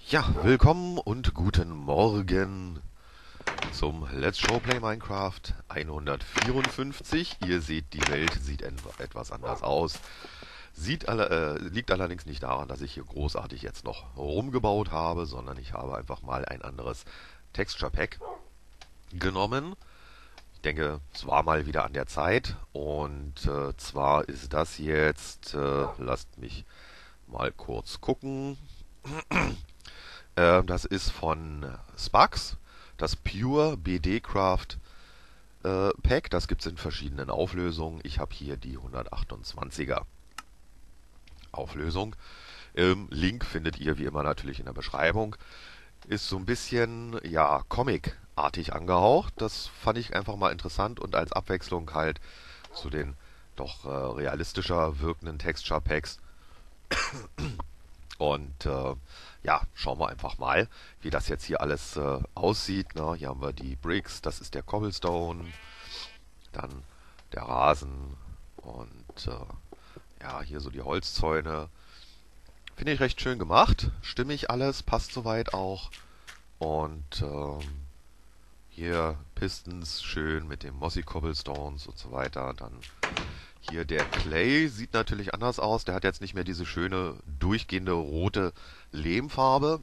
Ja, willkommen und guten Morgen zum Let's Show Play Minecraft 154. Ihr seht, die Welt sieht etwas anders aus. Liegt allerdings nicht daran, dass ich hier großartig jetzt noch rumgebaut habe, sondern ich habe einfach mal ein anderes Texture Pack genommen. Ich denke, es war mal wieder an der Zeit und zwar ist das jetzt, lasst mich mal kurz gucken. Das ist von Sparks, das Pure BD Craft Pack. Das gibt es in verschiedenen Auflösungen. Ich habe hier die 128er Auflösung. Link findet ihr wie immer natürlich in der Beschreibung. Ist so ein bisschen, ja, Comic-artig angehaucht. Das fand ich einfach mal interessant und als Abwechslung halt zu den doch realistischer wirkenden Texture Packs. Und ja, schauen wir einfach mal, wie das jetzt hier alles aussieht. Ne? Hier haben wir die Bricks, das ist der Cobblestone, dann der Rasen und ja, hier so die Holzzäune. Finde ich recht schön gemacht, stimmig alles, passt soweit auch. Und hier Pistons schön mit den Mossy Cobblestones und so weiter. Dann hier der Clay sieht natürlich anders aus. Der hat jetzt nicht mehr diese schöne durchgehende rote Lehmfarbe.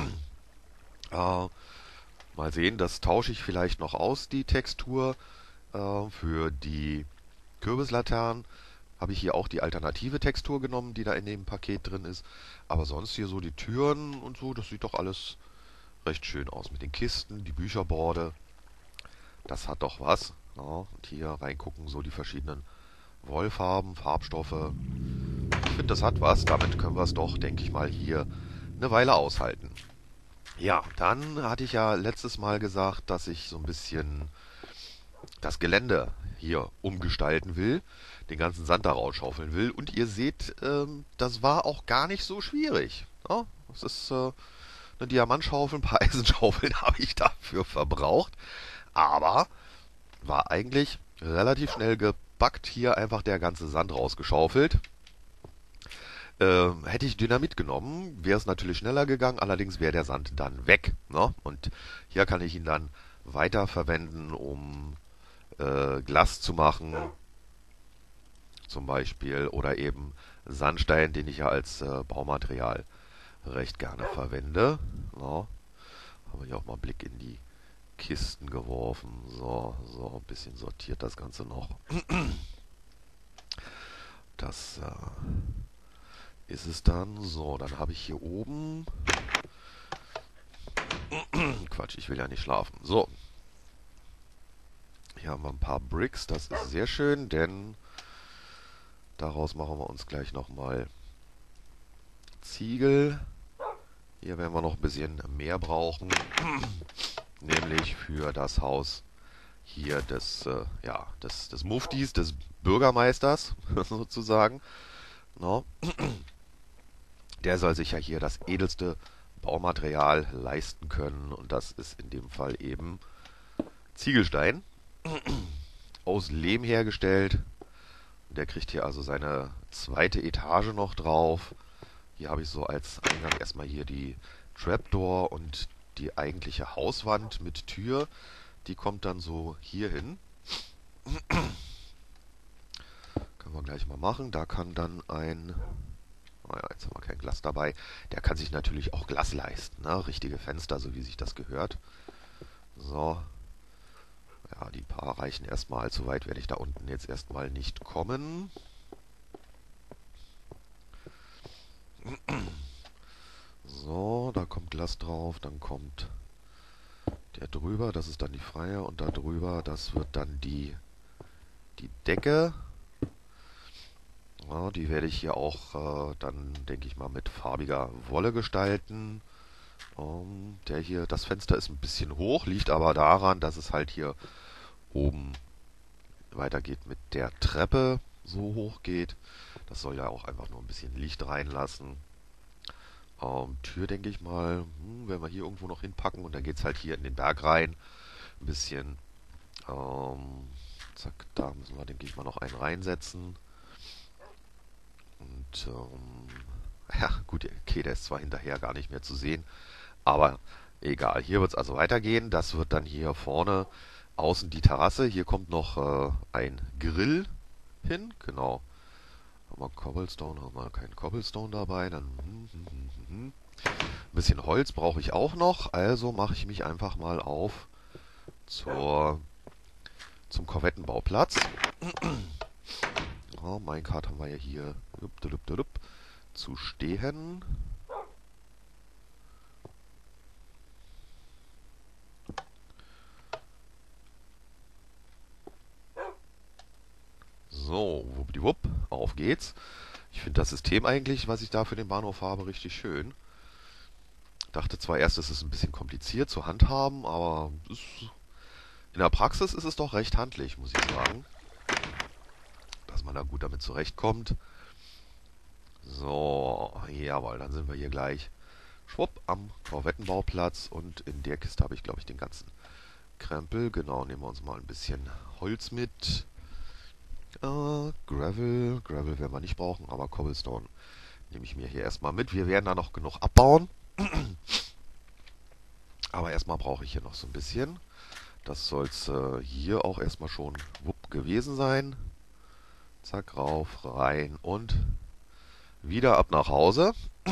Mal sehen, das tausche ich vielleicht noch aus, die Textur. Für die Kürbislaternen habe ich hier auch die alternative Textur genommen, die da in dem Paket drin ist. Aber sonst hier so die Türen und so, das sieht doch alles recht schön aus. Mit den Kisten, die Bücherborde, das hat doch was. Ja, und hier reingucken, so die verschiedenen Wollfarben, Farbstoffe. Ich finde, das hat was. Damit können wir es doch, denke ich mal, hier eine Weile aushalten. Ja, dann hatte ich ja letztes Mal gesagt, dass ich so ein bisschen das Gelände hier umgestalten will, den ganzen Sand da rausschaufeln will. Und ihr seht, das war auch gar nicht so schwierig. Ja, das ist eine Diamantschaufel, ein paar Eisenschaufeln habe ich dafür verbraucht. Aber war eigentlich relativ schnell gebackt, hier einfach der ganze Sand rausgeschaufelt. Hätte ich Dynamit genommen, wäre es natürlich schneller gegangen, allerdings wäre der Sand dann weg. Ne? Und hier kann ich ihn dann weiter verwenden, um Glas zu machen, zum Beispiel, oder eben Sandstein, den ich ja als Baumaterial recht gerne verwende. Ja, haben wir hier auch mal einen Blick in die Kisten geworfen. So, so, ein bisschen sortiert das Ganze noch. Das ist es dann. So, dann habe ich hier oben. Quatsch, ich will ja nicht schlafen. So, hier haben wir ein paar Bricks. Das ist sehr schön, denn daraus machen wir uns gleich nochmal Ziegel. Hier werden wir noch ein bisschen mehr brauchen. Nämlich für das Haus hier des Muftis, des Bürgermeisters sozusagen. No. Der soll sich ja hier das edelste Baumaterial leisten können und das ist in dem Fall eben Ziegelstein, aus Lehm hergestellt. Der kriegt hier also seine zweite Etage noch drauf. Hier habe ich so als Eingang erstmal hier die Trapdoor und die eigentliche Hauswand mit Tür. Die kommt dann so hier hin. Können wir gleich mal machen. Da kann dann naja, jetzt haben wir kein Glas dabei. Der kann sich natürlich auch Glas leisten, ne? Richtige Fenster, so wie sich das gehört. So. Ja, die paar reichen erstmal. Allzu weit werde ich da unten jetzt erstmal nicht kommen. So, da kommt Glas drauf. Dann kommt der drüber. Das ist dann die freie. Und da drüber, das wird dann die Decke. Ja, die werde ich hier auch dann, denke ich mal, mit farbiger Wolle gestalten. Das Fenster ist ein bisschen hoch, liegt aber daran, dass es halt hier oben weitergeht mit der Treppe, so hoch geht. Das soll ja auch einfach nur ein bisschen Licht reinlassen. Tür, denke ich mal, werden wir hier irgendwo noch hinpacken und dann geht es halt hier in den Berg rein. Ein bisschen, zack, da müssen wir, denke ich mal, noch einen reinsetzen. Und Ja, gut, okay, der ist zwar hinterher gar nicht mehr zu sehen, aber egal. Hier wird es also weitergehen. Das wird dann hier vorne außen die Terrasse. Hier kommt noch ein Grill hin. Genau. Haben wir Cobblestone, haben wir keinen Cobblestone dabei. Dann ein bisschen Holz brauche ich auch noch. Also mache ich mich einfach mal auf zur, zum Korvettenbauplatz. Ja, Minecart haben wir ja hier zu stehen. So, wuppdiwupp, auf geht's. Ich finde das System eigentlich, was ich da für den Bahnhof habe, richtig schön. Dachte zwar erst, es ist ein bisschen kompliziert zu handhaben, aber in der Praxis ist es doch recht handlich, muss ich sagen. Dass man da gut damit zurechtkommt. So, jawohl, dann sind wir hier gleich schwupp am Korvettenbauplatz und in der Kiste habe ich, glaube ich, den ganzen Krempel. Genau, nehmen wir uns mal ein bisschen Holz mit. Gravel werden wir nicht brauchen, aber Cobblestone nehme ich mir hier erstmal mit. Wir werden da noch genug abbauen. Aber erstmal brauche ich hier noch so ein bisschen. Das soll es hier auch erstmal schon wupp gewesen sein. Zack, rauf, rein und wieder ab nach Hause.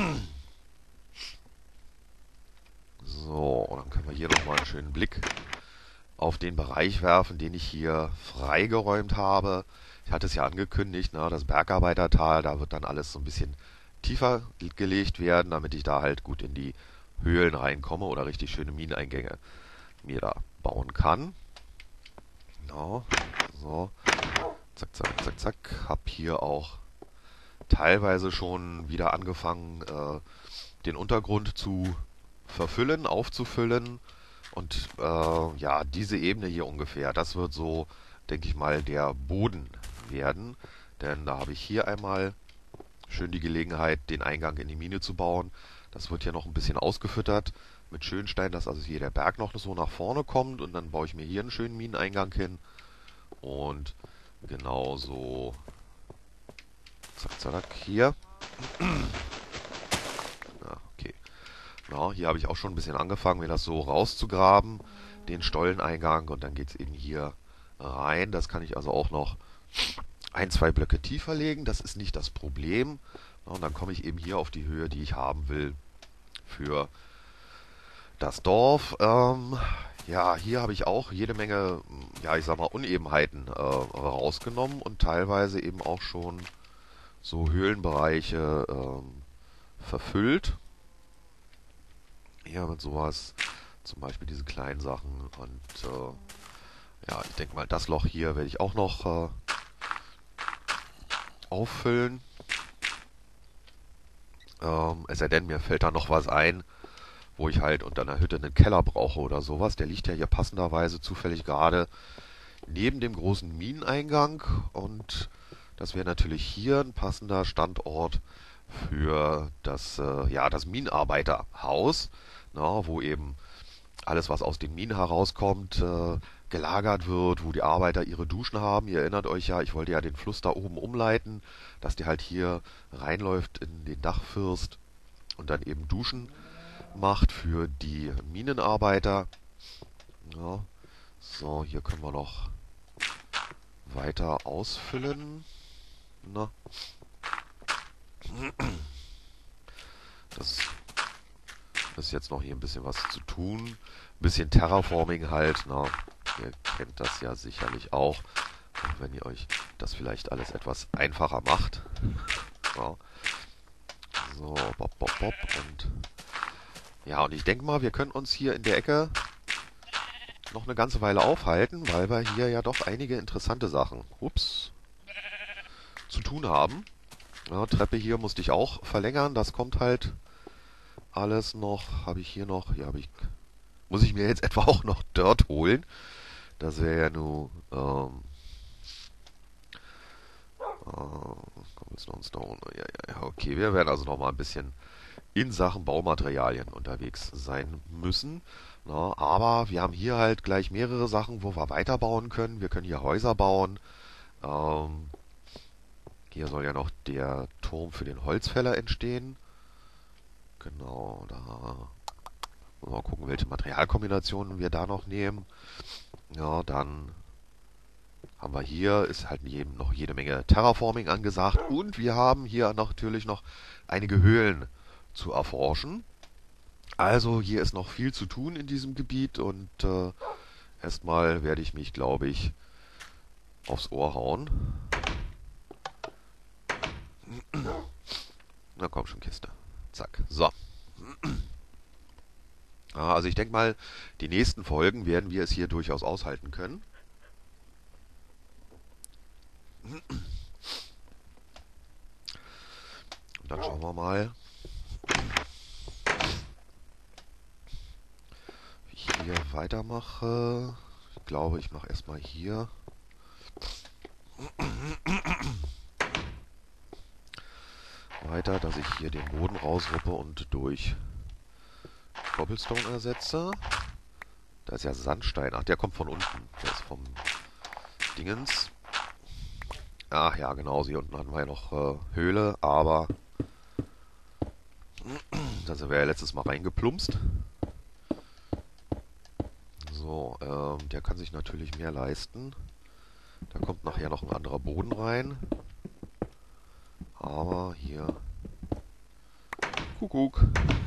So, dann können wir hier nochmal einen schönen Blick auf den Bereich werfen, den ich hier freigeräumt habe. Ich hatte es ja angekündigt, ne, das Bergarbeitertal, da wird dann alles so ein bisschen tiefer gelegt werden, damit ich da halt gut in die Höhlen reinkomme oder richtig schöne Mineneingänge mir da bauen kann. Genau, so, zack, zack, zack, zack. Hab hier auch teilweise schon wieder angefangen, den Untergrund zu verfüllen, aufzufüllen. Und ja, diese Ebene hier ungefähr, das wird so, denke ich mal, der Boden werden. Denn da habe ich hier einmal schön die Gelegenheit, den Eingang in die Mine zu bauen. Das wird hier noch ein bisschen ausgefüttert mit Schönstein, dass also hier der Berg noch so nach vorne kommt. Und dann baue ich mir hier einen schönen Mineneingang hin. Und genauso, zack, zack, hier. Ja, okay. Ja, hier habe ich auch schon ein bisschen angefangen, mir das so rauszugraben, den Stolleneingang, und dann geht es eben hier rein. Das kann ich also auch noch ein, zwei Blöcke tiefer legen. Das ist nicht das Problem. Ja, und dann komme ich eben hier auf die Höhe, die ich haben will für das Dorf. Ja, hier habe ich auch jede Menge, ja, ich sag mal, Unebenheiten rausgenommen und teilweise eben auch schon so Höhlenbereiche verfüllt. Ja, mit sowas, zum Beispiel diese kleinen Sachen. Und ja, ich denke mal, das Loch hier werde ich auch noch auffüllen. Es sei denn, mir fällt da noch was ein, wo ich halt unter einer Hütte einen Keller brauche oder sowas. Der liegt ja hier passenderweise zufällig gerade neben dem großen Mineneingang. Und das wäre natürlich hier ein passender Standort für das, ja, das Minenarbeiterhaus, na, wo eben alles, was aus den Minen herauskommt, gelagert wird, wo die Arbeiter ihre Duschen haben. Ihr erinnert euch ja, ich wollte ja den Fluss da oben umleiten, dass der halt hier reinläuft in den Dachfirst und dann eben Duschen macht für die Minenarbeiter. Ja, so, hier können wir noch weiter ausfüllen. Na, das ist jetzt noch hier ein bisschen was zu tun. Ein bisschen Terraforming halt. Na, ihr kennt das ja sicherlich auch wenn ihr euch das vielleicht alles etwas einfacher macht. Ja. So, bop, bop, bop. Und ja, und ich denke mal, wir können uns hier in der Ecke noch eine ganze Weile aufhalten, weil wir hier ja doch einige interessante Sachen, zu tun haben. Ja, Treppe hier musste ich auch verlängern. Das kommt halt alles noch. Habe ich hier noch? Ja, muss ich mir jetzt etwa auch noch Dirt holen? Das wäre ja nur Cobblestone Stone. Ja, ja, okay. Wir werden also noch mal ein bisschen in Sachen Baumaterialien unterwegs sein müssen. Na, aber wir haben hier halt gleich mehrere Sachen, wo wir weiterbauen können. Wir können hier Häuser bauen. Ähm, hier soll ja noch der Turm für den Holzfäller entstehen. Genau, da wollen wir mal gucken, welche Materialkombinationen wir da noch nehmen. Ja, dann haben wir hier, ist halt noch jede Menge Terraforming angesagt. Und wir haben hier natürlich noch einige Höhlen zu erforschen. Also hier ist noch viel zu tun in diesem Gebiet und erstmal werde ich mich, glaube ich, aufs Ohr hauen. Na komm schon, Kiste. Zack. So. Also ich denke mal, die nächsten Folgen werden wir es hier durchaus aushalten können. Und dann schauen wir mal, wie ich hier weitermache. Ich glaube, ich mache erstmal hier weiter, dass ich hier den Boden rausruppe und durch Cobblestone ersetze. Da ist ja Sandstein. Ach, der kommt von unten. Der ist vom Dingens. Ach ja, genau. Hier unten hatten wir ja noch Höhle, aber da sind wir ja letztes Mal reingeplumpst. So, der kann sich natürlich mehr leisten. Da kommt nachher noch ein anderer Boden rein. Aber hier... Kuckuck.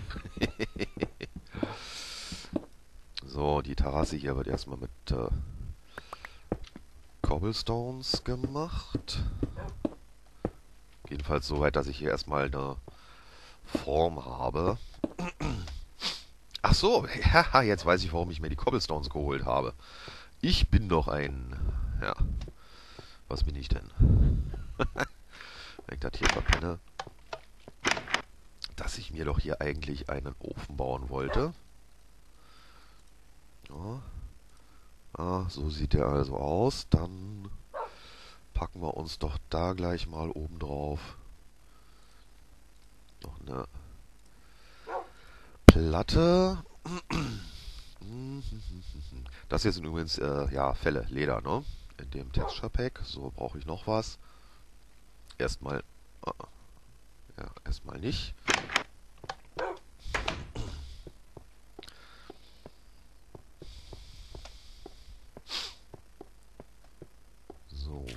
So, die Terrasse hier wird erstmal mit Cobblestones gemacht. Jedenfalls so weit, dass ich hier erstmal eine Form habe. Ach so, haha, jetzt weiß ich, warum ich mir die Cobblestones geholt habe. Ich bin doch ein... Ja, was bin ich denn? Wenn ich das hier verpenne, dass ich mir doch hier eigentlich einen Ofen bauen wollte. Ja. Ah, so sieht der also aus. Dann packen wir uns doch da gleich mal oben drauf noch eine Platte. Das hier sind übrigens ja, Felle, Leder, ne? In dem Texture Pack. So, brauche ich noch was. Erstmal. Ja, erstmal nicht. So,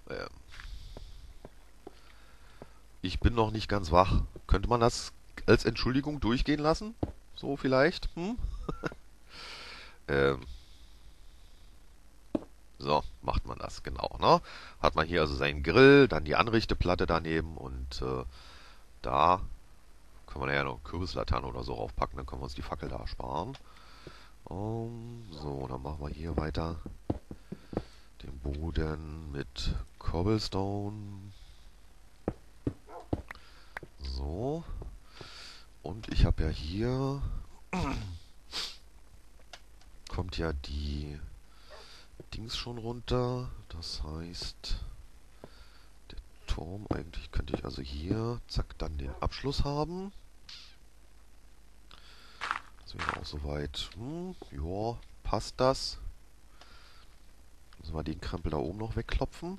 ich bin noch nicht ganz wach. Könnte man das als Entschuldigung durchgehen lassen? So vielleicht? Hm? Ähm, so, macht man das, genau. Ne? Hat man hier also seinen Grill, dann die Anrichteplatte daneben und da können wir ja noch Kürbislaterne oder so raufpacken, dann können wir uns die Fackel da sparen. So, dann machen wir hier weiter den Boden mit Cobblestone. So. Und ich habe ja hier kommt ja die Dings schon runter. Das heißt, der Turm, eigentlich könnte ich also hier, zack, dann den Abschluss haben. Das wäre auch soweit. Ja, passt das. Müssen wir den Krempel da oben noch wegklopfen.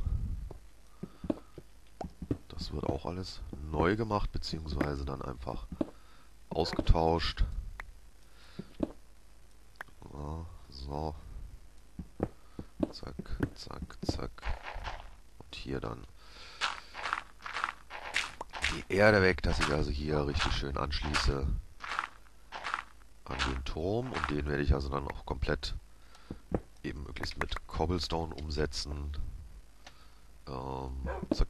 Das wird auch alles neu gemacht, beziehungsweise dann einfach ausgetauscht. So. Zack, zack, zack. Und hier dann die Erde weg, dass ich also hier richtig schön anschließe an den Turm. Und den werde ich also dann auch komplett eben möglichst mit Cobblestone umsetzen. Zack.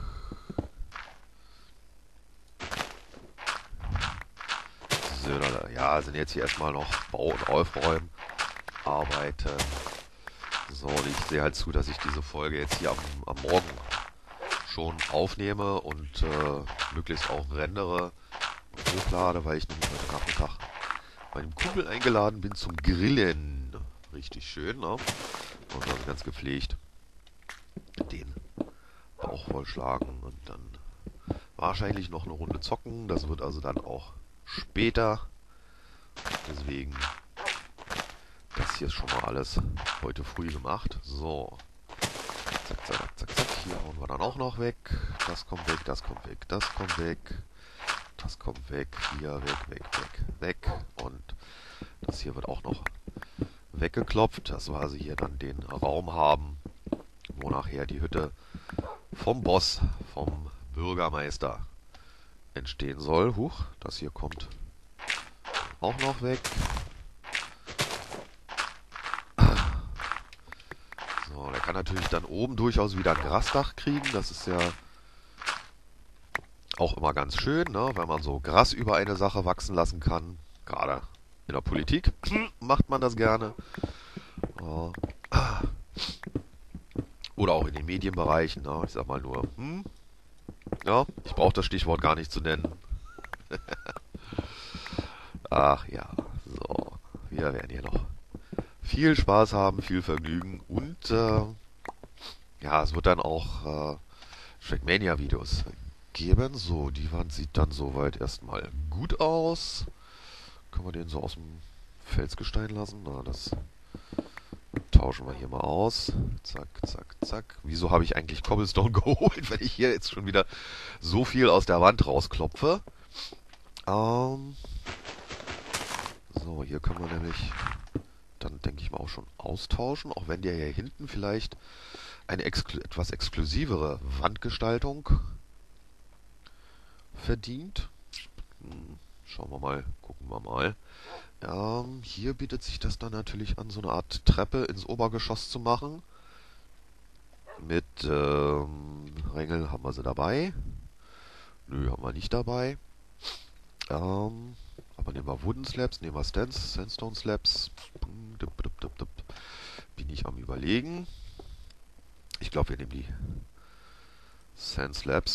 So, ja, sind jetzt hier erstmal noch Bau- und Aufräumen. Arbeiten. So, und ich sehe halt zu, dass ich diese Folge jetzt hier am Morgen schon aufnehme und möglichst auch rendere und hochlade, weil ich nämlich heute Nachmittag bei einem Kumpel eingeladen bin zum Grillen. Richtig schön, ne? Und also ganz gepflegt den Bauch vollschlagen und dann wahrscheinlich noch eine Runde zocken. Das wird also dann auch später. Deswegen das hier ist schon mal alles heute früh gemacht. So. Zack, zack, zack, zack. Hier hauen wir dann auch noch weg. Das kommt weg, das kommt weg, das kommt weg. Das kommt weg. Hier, weg, weg, weg, weg. Und das hier wird auch noch weggeklopft, dass wir also hier dann den Raum haben, wo nachher die Hütte vom Boss, vom Bürgermeister entstehen soll. Huch, das hier kommt auch noch weg. So, der kann natürlich dann oben durchaus wieder ein Grasdach kriegen. Das ist ja auch immer ganz schön, ne? Wenn man so Gras über eine Sache wachsen lassen kann. Gerade in der Politik macht man das gerne. Oder auch in den Medienbereichen. Ne? Ich sag mal nur, ja, ich brauche das Stichwort gar nicht zu nennen. Ach ja, so. Wir werden hier noch viel Spaß haben, viel Vergnügen und ja, es wird dann auch Trackmania-Videos geben. So, die Wand sieht dann soweit erstmal gut aus. Können wir den so aus dem Felsgestein lassen? Na, das tauschen wir hier mal aus. Zack, zack, zack. Wieso habe ich eigentlich Cobblestone geholt, wenn ich hier jetzt schon wieder so viel aus der Wand rausklopfe? So, hier können wir nämlich dann, denke ich mal, auch schon austauschen. Auch wenn der hier hinten vielleicht eine etwas exklusivere Wandgestaltung verdient. Schauen wir mal, gucken wir mal. Hier bietet sich das dann natürlich an, so eine Art Treppe ins Obergeschoss zu machen. Mit Rängeln haben wir sie dabei. Nö, haben wir nicht dabei. Aber nehmen wir Wooden Slabs, nehmen wir Sandstone Slabs. Bin ich am Überlegen. Ich glaube, wir nehmen die Sand Slabs.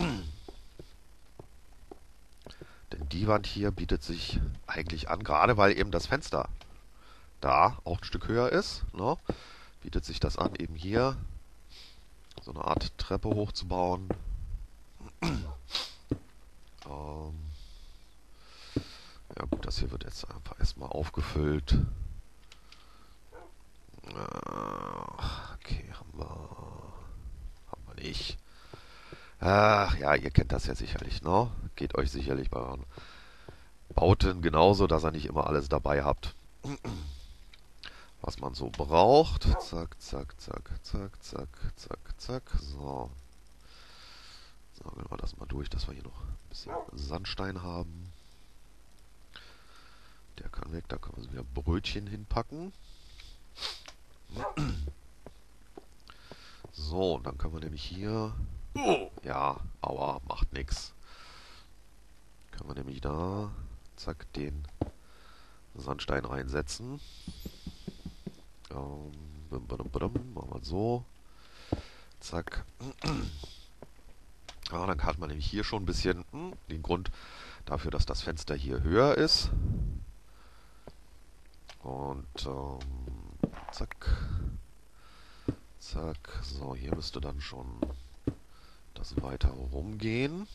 Denn die Wand hier bietet sich eigentlich an, gerade weil eben das Fenster da auch ein Stück höher ist. Ne? Bietet sich das an, eben hier so eine Art Treppe hochzubauen. Ja gut, das hier wird jetzt einfach erstmal aufgefüllt. Okay, haben wir nicht. Ach ja, ihr kennt das ja sicherlich, ne? Geht euch sicherlich bei euren Bauten genauso, dass ihr nicht immer alles dabei habt, was man so braucht. Zack, zack, zack, zack, zack, zack, zack. So. Sagen wir das mal durch, dass wir hier noch ein bisschen Sandstein haben. Der kann weg, da können wir wieder Brötchen hinpacken. So, und dann können wir nämlich hier... Ja, aua, macht nix. Können wir nämlich da, zack, den Sandstein reinsetzen. Machen wir so. Zack. Ja, dann hat man nämlich hier schon ein bisschen den Grund dafür, dass das Fenster hier höher ist. Und zack. Zack. So, hier müsste dann schon das weiter rumgehen.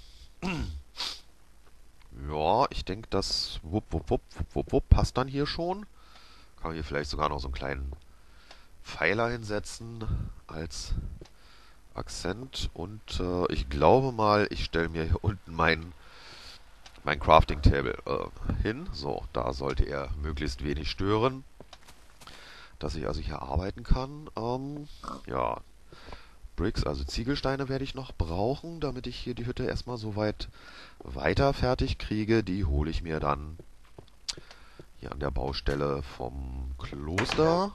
Ja, ich denke, das passt dann hier schon. Kann man hier vielleicht sogar noch so einen kleinen Pfeiler hinsetzen als Akzent. Und ich glaube mal, ich stelle mir hier unten mein Crafting Table hin. So, da sollte er möglichst wenig stören. Dass ich also hier arbeiten kann. Ja, Bricks, also Ziegelsteine werde ich noch brauchen, damit ich hier die Hütte erstmal so weit weiter fertig kriege. Die hole ich mir dann hier an der Baustelle vom Kloster.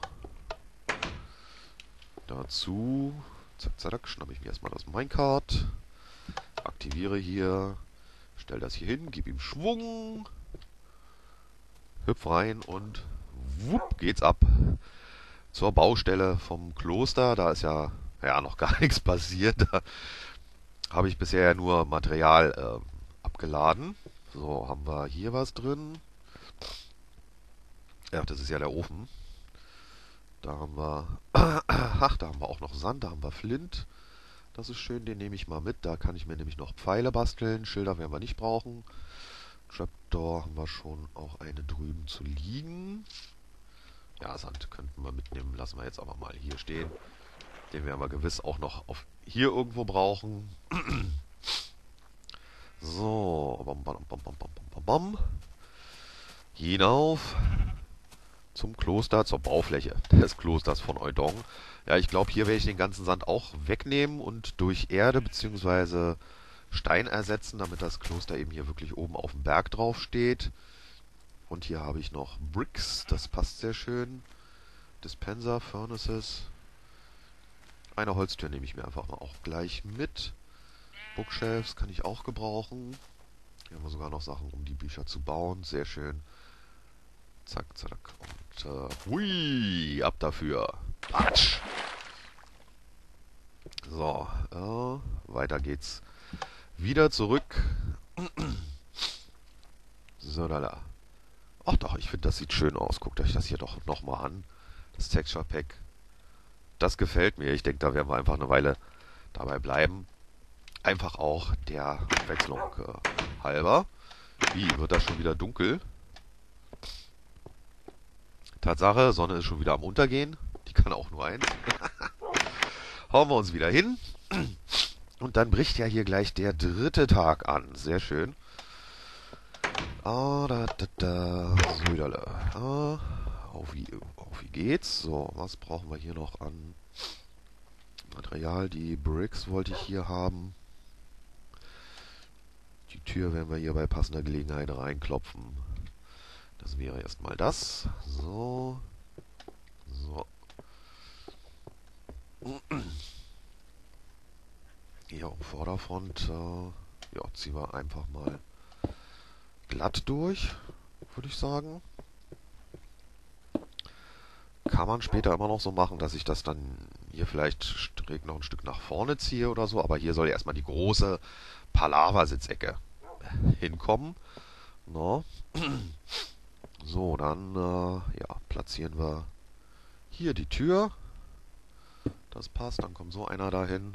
Dazu, zack, zack, schnappe ich mir erstmal das Minecart. Aktiviere hier, stelle das hier hin, gebe ihm Schwung. Hüpf rein und wupp, geht's ab zur Baustelle vom Kloster. Da ist ja noch gar nichts passiert. Da habe ich bisher ja nur Material abgeladen. So, haben wir hier was drin. Ja, das ist ja der Ofen. Da haben wir, ach, da haben wir auch noch Sand, da haben wir Flint. Das ist schön, den nehme ich mal mit. Da kann ich mir nämlich noch Pfeile basteln. Schilder werden wir nicht brauchen. Trapdoor haben wir schon auch eine drüben zu liegen. Ja, Sand könnten wir mitnehmen. Lassen wir jetzt aber mal hier stehen. Den werden wir gewiss auch noch hier irgendwo brauchen. So, bam. Hinauf zum Kloster, zur Baufläche des Klosters von Eudong. Ja, ich glaube, hier werde ich den ganzen Sand auch wegnehmen und durch Erde bzw. Stein ersetzen, damit das Kloster eben hier wirklich oben auf dem Berg drauf steht. Und hier habe ich noch Bricks, das passt sehr schön. Dispenser, Furnaces. Eine Holztür nehme ich mir einfach mal auch gleich mit. Bookshelves kann ich auch gebrauchen. Hier haben wir sogar noch Sachen, um die Bücher zu bauen. Sehr schön. Zack, zack. Und hui, ab dafür. Patsch. So, weiter geht's. Wieder zurück. So, da. Ach doch, ich finde, das sieht schön aus. Guckt euch das hier doch nochmal an. Das Texture Pack. Das gefällt mir. Ich denke, da werden wir einfach eine Weile dabei bleiben. Einfach auch der Abwechslung halber. Wie, wird das schon wieder dunkel? Tatsache, Sonne ist schon wieder am Untergehen. Die kann auch nur eins. Hauen wir uns wieder hin. Und dann bricht ja hier gleich der 3. Tag an. Sehr schön. So, wiederle. Auf wie geht's? So, was brauchen wir hier noch an Material? Die Bricks wollte ich hier haben. Die Tür werden wir hier bei passender Gelegenheit reinklopfen. Das wäre erstmal das. So. So. Hier auf Vorderfront ja, ziehen wir einfach mal glatt durch, würde ich sagen. Kann man später immer noch so machen, dass ich das dann hier vielleicht schräg noch ein Stück nach vorne ziehe oder so. Aber hier soll erstmal die große Palaver-Sitzecke hinkommen. No. So, dann ja, platzieren wir hier die Tür. Das passt, dann kommt so einer dahin.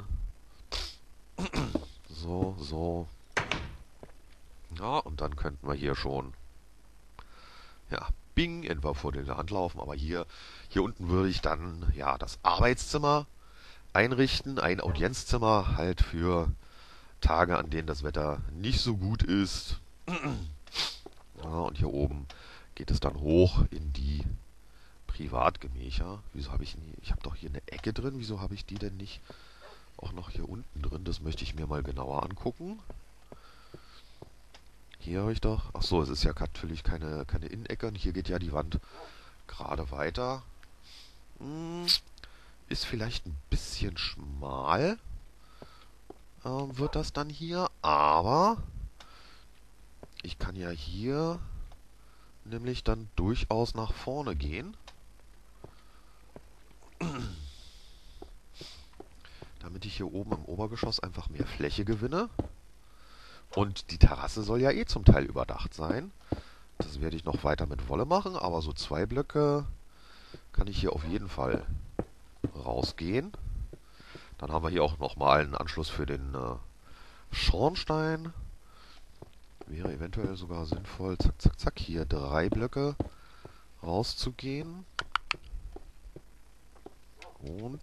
So, so. Ja, und dann könnten wir hier schon, ja, bing, etwa vor der Hand laufen. Aber hier unten würde ich dann, ja, das Arbeitszimmer einrichten. Ein Audienzzimmer halt für Tage, an denen das Wetter nicht so gut ist. Ja, und hier oben geht es dann hoch in die Privatgemächer. Wieso habe ich habe doch hier eine Ecke drin. Wieso habe ich die denn nicht auch noch hier unten drin? Das möchte ich mir mal genauer angucken. Hier habe ich doch... Ach so, es ist ja natürlich keine Innenecke. Und hier geht ja die Wand gerade weiter. Ist vielleicht ein bisschen schmal. Wird das dann hier. Aber ich kann ja hier nämlich dann durchaus nach vorne gehen. Damit ich hier oben im Obergeschoss einfach mehr Fläche gewinne. Und die Terrasse soll ja eh zum Teil überdacht sein. Das werde ich noch weiter mit Wolle machen, aber so 2 Blöcke kann ich hier auf jeden Fall rausgehen. Dann haben wir hier auch nochmal einen Anschluss für den Schornstein. Wäre eventuell sogar sinnvoll, zack, zack, zack, hier 3 Blöcke rauszugehen. Und...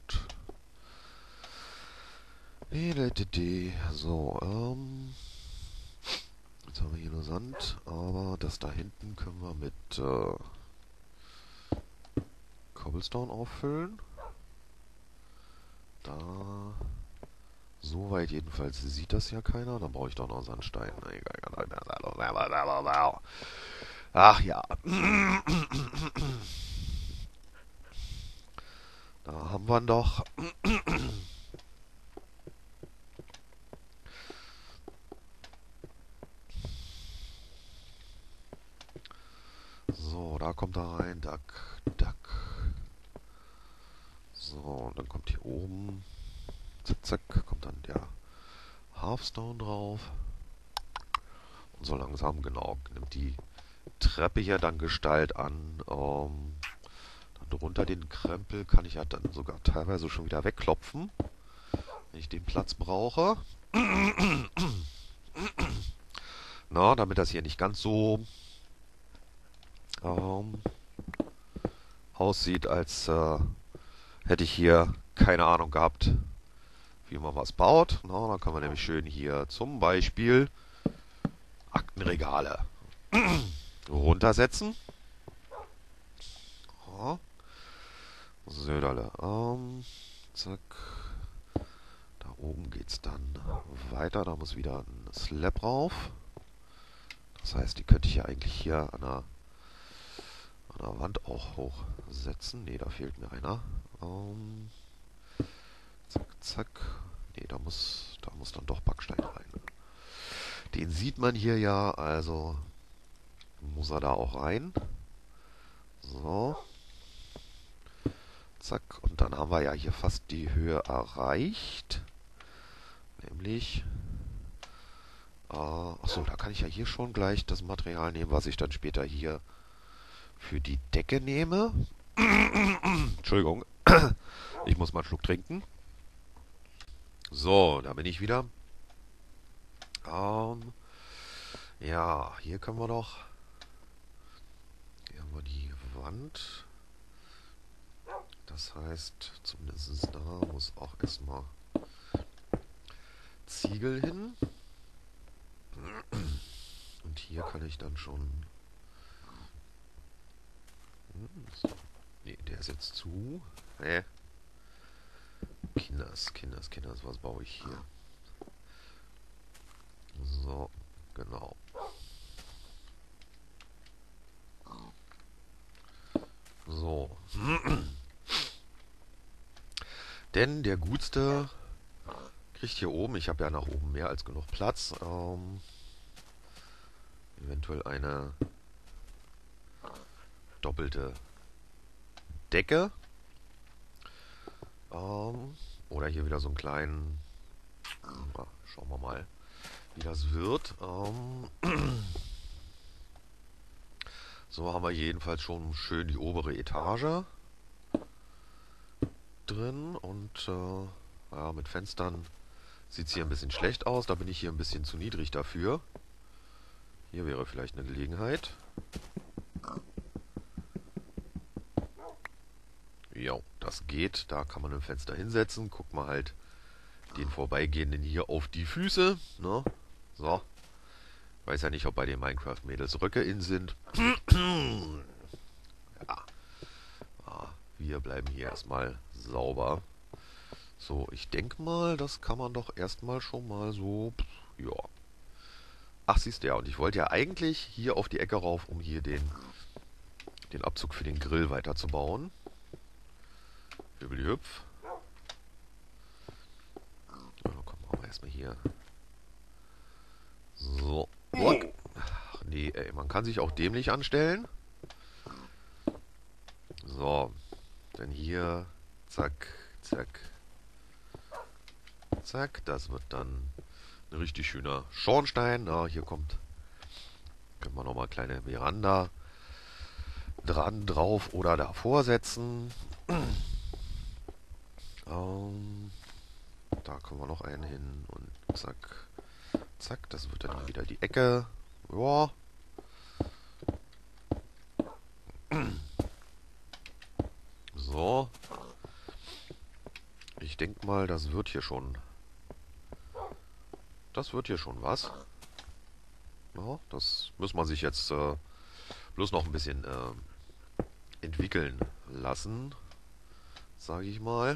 So, jetzt haben wir hier nur Sand, aber das da hinten können wir mit Cobblestone auffüllen. Da, soweit jedenfalls sieht das ja keiner. Dann brauche ich doch noch Sandstein. Ach ja. Da haben wir ihn doch. So, da kommt er rein. Duck, Duck. So, und dann kommt hier oben. Zack, zack, kommt dann der Hearthstone drauf. Und so langsam, genau, nimmt die Treppe hier dann Gestalt an. Dann drunter den Krempel kann ich ja dann sogar teilweise schon wieder wegklopfen, wenn ich den Platz brauche. Na, damit das hier nicht ganz so aussieht, als hätte ich hier keine Ahnung gehabt, wie man was baut. Na, dann kann man nämlich schön hier zum Beispiel Aktenregale runtersetzen. Ja. Söderle. Zack. Da oben geht's dann weiter. Da muss wieder ein Slab rauf. Das heißt, die könnte ich ja eigentlich hier an der Wand auch hochsetzen. Ne, da fehlt mir einer. Zack, zack. Ne, da muss dann doch Backstein rein. Den sieht man hier ja, also muss er da auch rein. So. Zack. Und dann haben wir ja hier fast die Höhe erreicht. Nämlich... achso, da kann ich ja hier schon gleich das Material nehmen, was ich dann später hier für die Decke nehme. Entschuldigung. Ich muss mal einen Schluck trinken. So, da bin ich wieder. Ja, hier können wir doch... Hier haben wir die Wand. Das heißt, zumindest da muss auch erstmal Ziegel hin. Und hier kann ich dann schon... Ne, der ist jetzt zu. Kinders, was baue ich hier? So, genau. So. Denn der Gutste kriegt hier oben, ich habe ja nach oben mehr als genug Platz, eventuell eine doppelte Decke. Oder hier wieder so einen kleinen... schauen wir mal, wie das wird. So haben wir jedenfalls schon schön die obere Etage drin. Und ja, mit Fenstern sieht es hier ein bisschen schlecht aus. Da bin ich hier ein bisschen zu niedrig dafür. Hier wäre vielleicht eine Gelegenheit. Ja, das geht. Da kann man ein Fenster hinsetzen. Guckt mal halt den Vorbeigehenden hier auf die Füße. Ne? So. Weiß ja nicht, ob bei den Minecraft-Mädels Röcke in sind. Ja. Wir bleiben hier erstmal sauber. So, ich denke mal, das kann man doch erstmal schon mal so... Ja. Ach, siehst du ja. Und ich wollte ja eigentlich hier auf die Ecke rauf, um hier den Abzug für den Grill weiterzubauen. Hübeli-hüpf. Ja, komm, machen wir erstmal hier. So. Ach nee, ey, man kann sich auch dämlich anstellen. So. Dann hier. Zack, zack. Zack. Das wird dann ein richtig schöner Schornstein. Na, hier kommt... Können wir nochmal kleine Veranda dran, drauf oder davor setzen. Da können wir noch einen hin und zack, zack. Das wird dann hier wieder die Ecke. Ja. So. Ich denke mal, das wird hier schon. Das wird hier schon was. Ja, das muss man sich jetzt bloß noch ein bisschen entwickeln lassen, sage ich mal.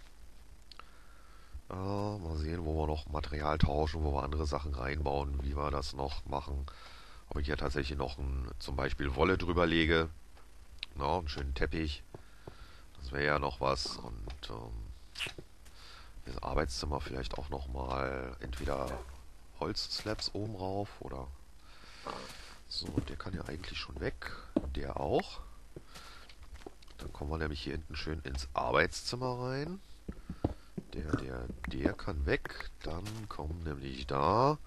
Mal sehen, wo wir noch Material tauschen, wo wir andere Sachen reinbauen, wie wir das noch machen. Ob ich hier tatsächlich noch zum Beispiel Wolle drüber lege. Na, einen schönen Teppich. Das wäre ja noch was. Und das Arbeitszimmer vielleicht auch nochmal entweder Holzslabs oben rauf oder... So, der kann ja eigentlich schon weg. Der auch. Dann kommen wir nämlich hier hinten schön ins Arbeitszimmer rein. Der kann weg. Dann kommen nämlich da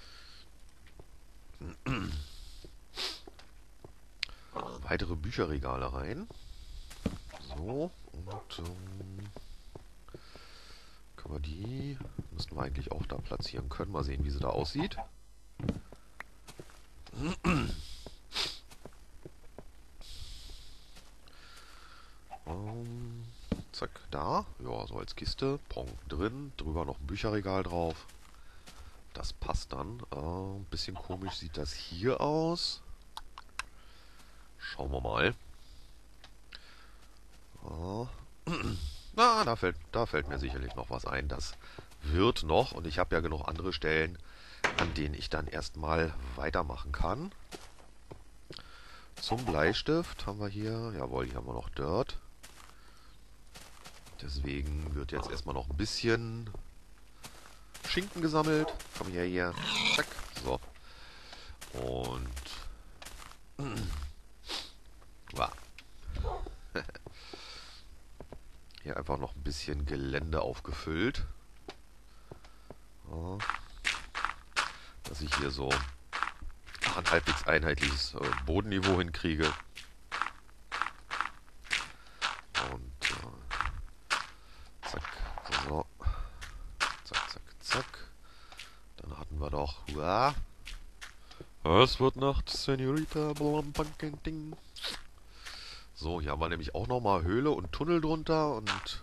weitere Bücherregale rein. So, und können wir die... Müssten wir eigentlich auch da platzieren können. Mal sehen, wie sie da aussieht. Zack, da. Ja, so als Kiste. Pong drin. Drüber noch ein Bücherregal drauf. das passt dann. Ein bisschen komisch sieht das hier aus. Schauen wir mal. Na, da fällt mir sicherlich noch was ein. Das wird noch. Und ich habe ja genug andere Stellen, an denen ich dann erstmal weitermachen kann. Zum Bleistift haben wir hier, jawohl, hier haben wir noch Dirt. Deswegen wird jetzt erstmal noch ein bisschen Schinken gesammelt. Komm hier. Zack. So. Und wow. Hier einfach noch ein bisschen Gelände aufgefüllt. Ja. Dass ich hier so ein halbwegs einheitliches Bodenniveau hinkriege. Und zack. So. Zack. Dann hatten wir doch. Es wird Nacht, Senorita. Ding. So, hier haben wir nämlich auch nochmal Höhle und Tunnel drunter. Und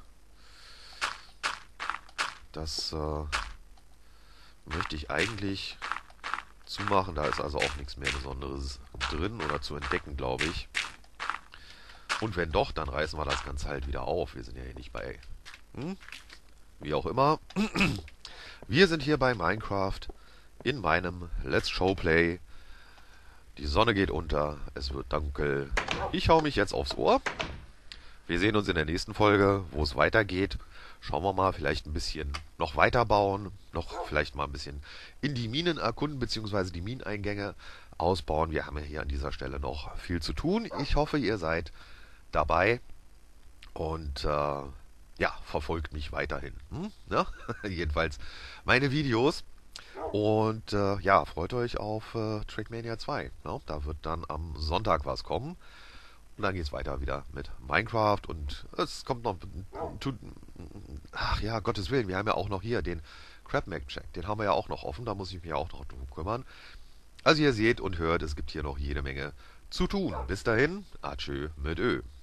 das möchte ich eigentlich zumachen. Da ist also auch nichts mehr Besonderes drin oder zu entdecken, glaube ich. Und wenn doch, dann reißen wir das Ganze halt wieder auf. Wir sind ja hier nicht bei... Wie auch immer. Wir sind hier bei Minecraft in meinem Let's Showplay. Die Sonne geht unter, es wird dunkel. Ich hau mich jetzt aufs Ohr. Wir sehen uns in der nächsten Folge, wo es weitergeht. Schauen wir mal, vielleicht ein bisschen noch weiterbauen, noch vielleicht mal ein bisschen in die Minen erkunden, beziehungsweise die Mineneingänge ausbauen. Wir haben ja hier an dieser Stelle noch viel zu tun. Ich hoffe, ihr seid dabei und verfolgt mich weiterhin. Ja? Jedenfalls meine Videos. Und freut euch auf Trackmania 2. Ja? Da wird dann am Sonntag was kommen. Und dann geht es weiter wieder mit Minecraft. Und es kommt noch... Ach ja, Gottes Willen, wir haben ja auch noch hier den Crab-Mac-Check. Den haben wir ja auch noch offen. Da muss ich mich auch noch drum kümmern. Also ihr seht und hört, es gibt hier noch jede Menge zu tun. Bis dahin, Atschö mit Ö.